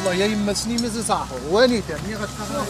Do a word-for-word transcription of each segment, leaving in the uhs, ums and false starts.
والله يا يما سني مازال صاحو واني تاني غتقرا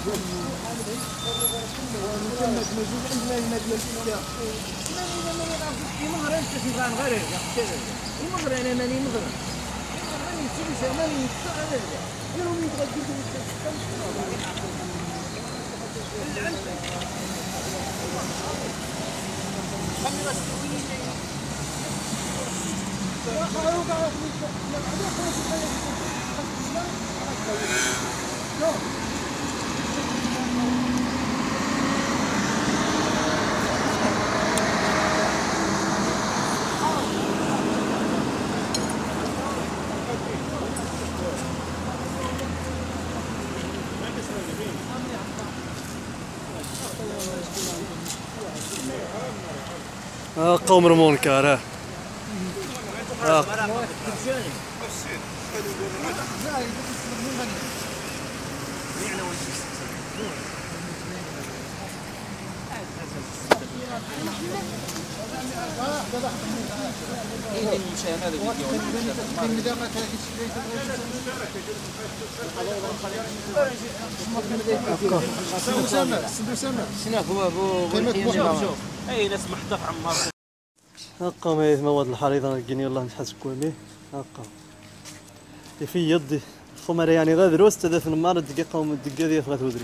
ها قوم رمون الكار ها اي ناس محطوط عمار هاكا ماهي مواد الحريضة نلقيني والله نحس كوامي هاكا في يدي خمر يعني غير دروس تدف نمار الدقيقة ومن الدقيقة دي فغات ودري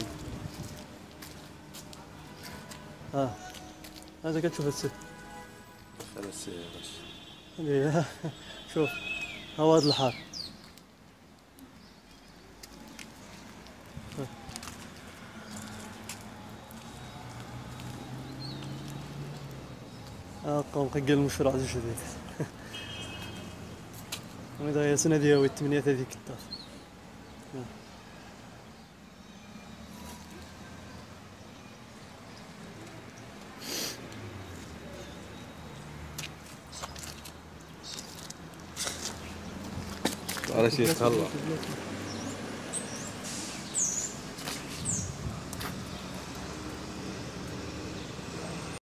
ها هذا كتشوف السي هذا السي باش شوف هواد الحار هاكا مقيل المشروع جديد وإذا هي سنة دياوي الثمانية هذيك الطاف على شيء يتهلا